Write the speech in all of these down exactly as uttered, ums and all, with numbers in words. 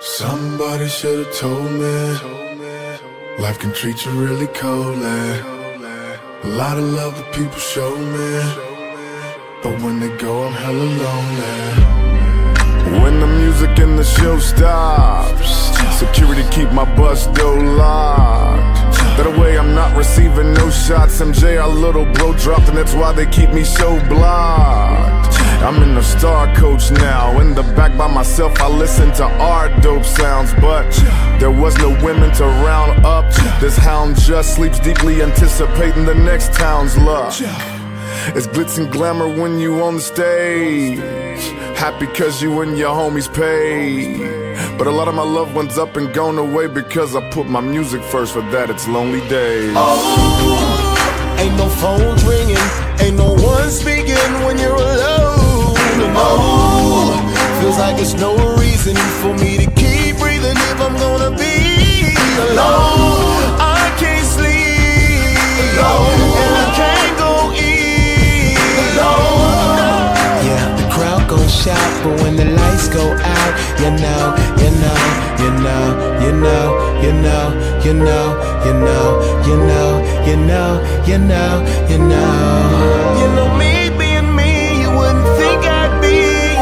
Somebody should've told me life can treat you really coldly. A lot of love that people show me, but when they go I'm hella lonely. When the music and the show stops, security keep my bus door locked. That way I'm not receiving no shots. M J, our little bro dropped, and that's why they keep me so blocked. I'm in the star coach now, in the back by myself. I listen to our dope sounds, but there was no women to round up. This hound just sleeps deeply, anticipating the next town's luck. It's glitz and glamour when you on the stage, happy cause you and your homies paid. But a lot of my loved ones up and gone away because I put my music first. For that it's lonely days. Oh, ain't no phones ringing, ain't no one speaking when you're alone. Oh, feels like there's no reason for me to keep breathing if I'm gonna be alone. I can't sleep alone, and I can't go eat alone. Yeah, the crowd gon' shout, but when the lights go out, you know, you know, you know, you know, you know, you know, you know, you know, you know, you know, you know, you know me being me, you wouldn't think I'd be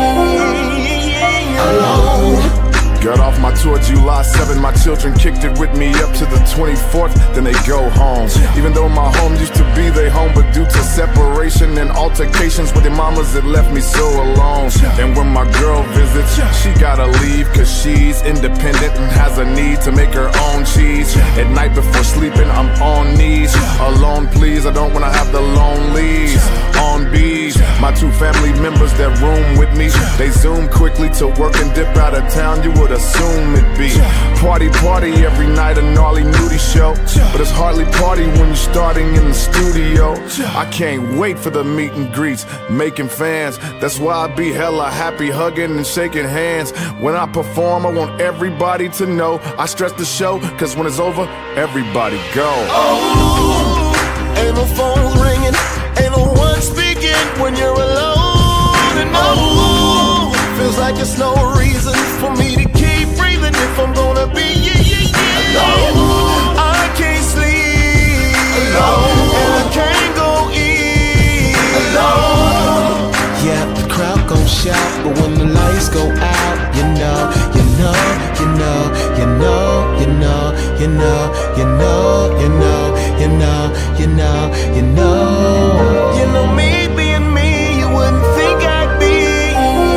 alone. Got off my tour July seventh, my children kicked it with me up to the twenty-fourth, then they go home. Even though my home used to be their home, but due to separation and altercations with their mamas, it left me so alone. And when my girl visits, she gotta leave cause she's independent and has a need to make her own cheese. At night before sleeping, I'm on knees. Alone please, I don't wanna have the lonelies. On bees, my two family members that room with me, they zoom quickly to work and dip out of town. You would assume it'd be party, party every night, a gnarly nudie show. But it's hardly party when you're starting in the studio. I can't wait for the meet and greets, making fans. That's why I be hella happy, hugging and shaking hands. When I perform, I want everybody to know I stress the show, cause when it's over, everybody go. Oh, ain't no phones ringing, ain't no one speaking when you're alone. And no, feels like there's no reason for me to keep breathing if I'm gonna be yeah, yeah, yeah. alone. I can't sleep alone, and I can't go eat alone. Yeah, the crowd gon' shout, but when the lights go out, you know, you know, you know, you know, you know, you know, you know, you know, you know, you know, you know, you know me being me, you wouldn't think I'd be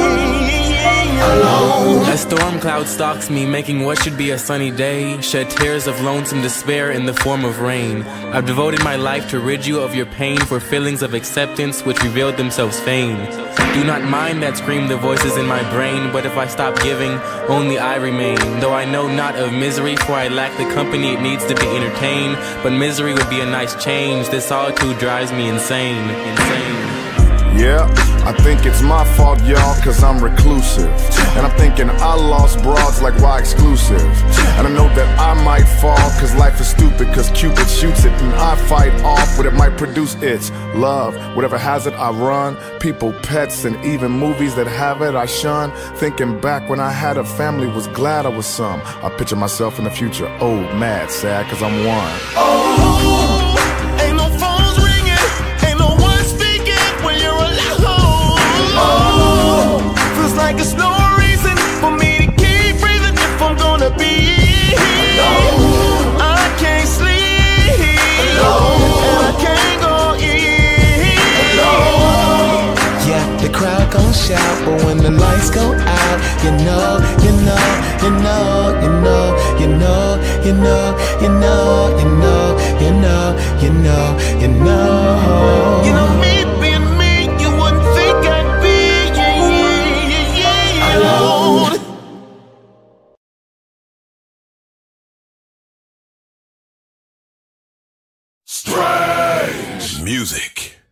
alone. A storm cloud stalks me, making what should be a sunny day shed tears of lonesome despair in the form of rain. I've devoted my life to rid you of your pain, for feelings of acceptance which revealed themselves vain. Do not mind that scream the voices in my brain, but if I stop giving, only I remain. Though I know not of misery, for I lack the company it needs to be entertained. But misery would be a nice change, this solitude drives me insane, insane. Yeah, I think it's my fault, y'all, cause I'm reclusive. And I'm thinking I lost broads, like why exclusive? And I know that I might fall, cause life is stupid, cause Cupid shoots it and I fight off what it might produce. It's love, whatever has it I run. People, pets, and even movies that have it I shun. Thinking back when I had a family, was glad I was some. I picture myself in the future, old, mad, sad, cause I'm one. Oh, ain't no phones ringing, ain't no one speaking when you're alone. Oh, feels like there's no reason for me to keep breathing if I'm gonna be alone. I can't sleep alone, and I can't go eat alone. Yeah, the crowd gon' shout, but when the lights go out, you know, you know, you know, you know, you know, you know, you know, you know, you know, you know, you know, you know me being me, you wouldn't think I'd be yeah, yeah, yeah, yeah, alone. Strange music.